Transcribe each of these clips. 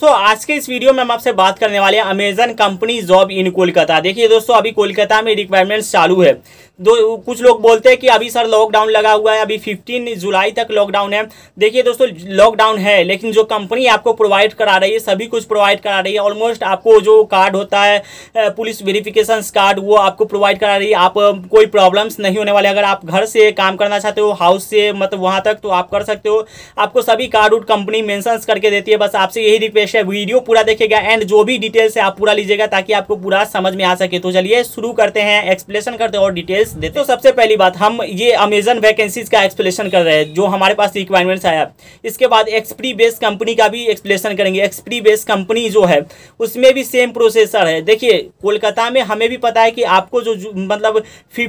तो आज के इस वीडियो में हम आपसे बात करने वाले हैं Amazon company job in Kolkata. देखिए दोस्तों, अभी कोलकाता में रिक्वायरमेंट्स चालू है। कुछ लोग बोलते हैं कि अभी सर लॉकडाउन लगा हुआ है, अभी 15 जुलाई तक लॉकडाउन है। देखिए दोस्तों, लॉकडाउन है लेकिन जो कंपनी आपको प्रोवाइड करा रही है सभी कुछ प्रोवाइड करा रही है। ऑलमोस्ट आपको जो कार्ड होता है पुलिस वेरिफिकेशन कार्ड, वो आपको प्रोवाइड करा रही है। आप कोई प्रॉब्लम्स नहीं होने वाले। अगर आप घर से काम करना चाहते हो, हाउस से मतलब वहाँ तक, तो आप कर सकते हो। आपको सभी कार्ड उड कंपनी मेंशन करके देती है। बस आपसे यही रिक्वेस्ट है, वीडियो पूरा देखिएगा एंड जो भी डिटेल्स है आप पूरा लीजिएगा ताकि आपको पूरा समझ में आ सके। तो चलिए शुरू करते हैं, एक्सप्लेनेशन करते हैं और डिटेल्स देते हैं। तो सबसे पहली बात, हम ये अमेजन वैकेंसीज का एक्सप्लेनेशन कर रहे हैं जो हमारे पास रिक्वायरमेंट्स आया। इसके बाद एक्सप्री बेस कंपनी का भी एक्सप्लेनेशन करेंगे। एक्सप्री बेस कंपनी जो है उसमें भी सेम प्रोसेसर है। देखिए कोलकाता में हमें भी पता है कि आपको जो मतलब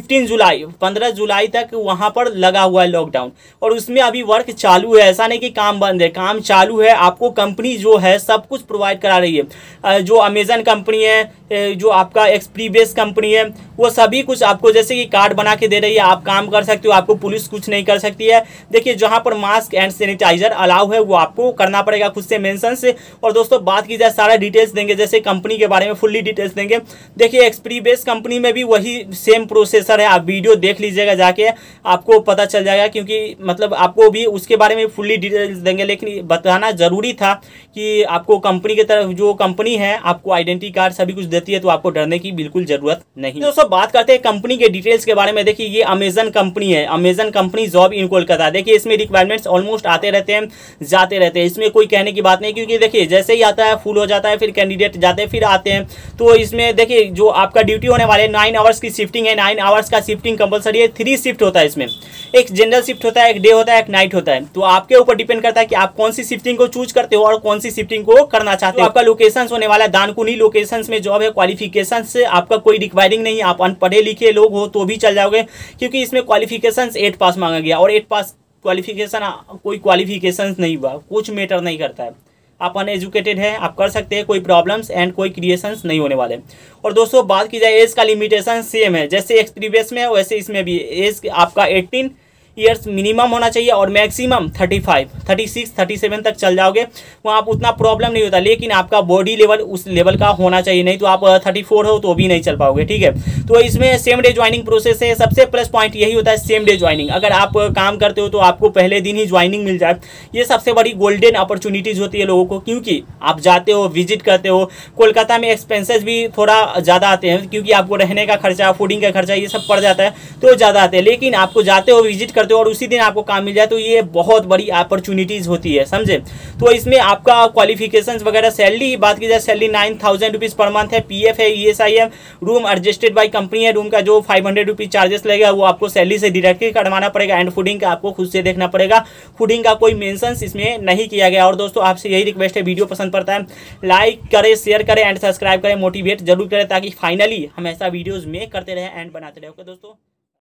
15 जुलाई तक वहां पर लगा हुआ है लॉकडाउन, और उसमें अभी वर्क चालू है। ऐसा नहीं कि काम बंद है, काम चालू है। आपको कंपनी जो है सब कुछ प्रोवाइड करा रही है। जो अमेजन कंपनी है, जो आपका एक्सप्री बेस कंपनी है, वो सभी कुछ आपको जैसे कि कार्ड बना के दे रही है। आप काम कर सकते हो, आपको पुलिस कुछ नहीं कर सकती है। देखिए जहां पर मास्क एंड सैनिटाइजर अलाउ है वो आपको करना पड़ेगा खुद से मेंशन से। और दोस्तों बात की जाए, सारा डिटेल्स देंगे, जैसे कंपनी के बारे में फुल्ली डिटेल्स देंगे। देखिए एक्सप्री बेस कंपनी में भी वही सेम प्रोसेसर है। आप वीडियो देख लीजिएगा जाके, आपको पता चल जाएगा, क्योंकि मतलब आपको भी उसके बारे में फुल्ली डिटेल्स देंगे। लेकिन बताना जरूरी था कि आपको कंपनी की तरफ जो कंपनी है आपको आइडेंटिटी कार्ड सभी कुछ देती है, तो आपको डरने की बिल्कुल जरूरत नहीं। दोस्तों बात करते हैं कंपनी के डिटेल्स के बारे में। देखिए ये अमेजन कंपनी है, Amazon company job in Kolkata. देखिए इसमें रिक्वायरमेंट्स ऑलमोस्ट आते रहते हैं, जाते रहते हैं। इसमें कोई कहने की बात नहीं, क्योंकि देखिए जैसे ही आता है फुल हो जाता है, फिर कैंडिडेट जाते हैं फिर आते हैं। तो इसमें देखिए जो आपका ड्यूटी होने वाले 9 आवर्स की शिफ्टिंग है। 9 आवर्स का शिफ्टिंग कंपलसरी है। 3 शिफ्ट होता है इसमें, एक जनरल शिफ्ट होता है, एक डे होता है, एक नाइट होता है। तो आपके ऊपर डिपेंड करता है कि आप कौन सी शिफ्टिंग को चूज करते हो और कौन सी शिफ्टिंग को करना चाहते हो। आपका लोकेशन होने वाला है दानकुनी लोकेशन में जॉब है। क्वालिफिकेशन से आपका कोई रिक्वायरिंग नहीं, आप अनपढ़े लिखे लोग हो तो भी चल जाओगे, क्योंकि इसमें क्वालिफिकेशन 8 पास मांगा गया। और 8 पास क्वालिफिकेशन कोई क्वालिफिकेशन नहीं हुआ, कुछ मैटर नहीं करता है। आप अनएजुकेटेड है, आप कर सकते हैं, कोई प्रॉब्लम्स एंड कोई क्रिएशंस नहीं होने वाले। और दोस्तों बात की जाए, एज का लिमिटेशन सेम है, जैसे एक्सपीरियंस में है वैसे इसमें भी एज आपका 18 ईयर्स मिनिमम होना चाहिए और मैक्सिमम 35, 36, 37 तक चल जाओगे, वहाँ आप उतना प्रॉब्लम नहीं होता। लेकिन आपका बॉडी लेवल उस लेवल का होना चाहिए, नहीं तो आप 34 हो तो भी नहीं चल पाओगे, ठीक है। तो इसमें सेम डे ज्वाइनिंग प्रोसेस है। सबसे प्लस पॉइंट यही होता है सेम डे ज्वाइनिंग। अगर आप काम करते हो तो आपको पहले दिन ही ज्वाइनिंग मिल जाए। ये सबसे बड़ी गोल्डन अपॉर्चुनिटीज होती है लोगों को, क्योंकि आप जाते हो, विजिट करते हो। कोलकाता में एक्सपेंसेस भी थोड़ा ज़्यादा आते हैं, क्योंकि आपको रहने का खर्चा, फूडिंग का खर्चा, ये सब पड़ जाता है तो ज़्यादा आते हैं। लेकिन आपको जाते हो, विजिट करते हो और उसी दिन आपको काम मिल जाए, तो ये बहुत बड़ी अपॉर्चुनिटीज होती है, समझे। तो इसमें आपका क्वालिफिकेशंस वगैरह, सैलरी बात की जाए, सैलरी 9000 रुपीज़ पर मंथ है। पीएफ है, ईएसआई है, रूम एडजस्टेड बाय कंपनी है। रूम का जो 500 रुपीज़ चार्जेस लगेगा वो आपको सैलरी से डायरेक्टली कटवाना पड़ेगा। एंड फूडिंग का आपको खुद से देखना पड़ेगा। फूडिंग का कोई मेंशन इसमें नहीं किया गया। और दोस्तों आपसे यही रिक्वेस्ट है, वीडियो पसंद पड़ता है लाइक करें, शेयर करें एंड सब्सक्राइब करें, मोटिवेट जरूर करें, ताकि फाइनली हम ऐसा वीडियोज में करते रहे एंड बनाते रहे। ओके दोस्तों।